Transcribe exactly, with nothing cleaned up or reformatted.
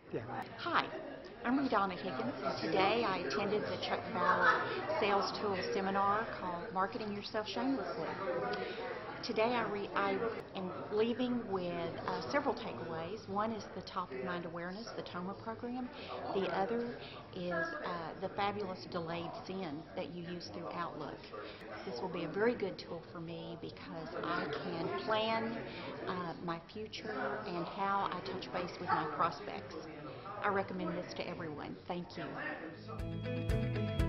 Yeah. Hi, I'm Redonna Higgins, and today I attended the Chuck Bauer Sales Tool Seminar called Marketing Yourself Shamelessly. Today I, re I am leaving with uh, several takeaways. One is the top of mind awareness, the TOMA program. The other is uh, the fabulous delayed send that you use through Outlook. This will be a very good tool for me because I can plan uh, my future and how I touch base with my prospects. I recommend this to everyone. Thank you.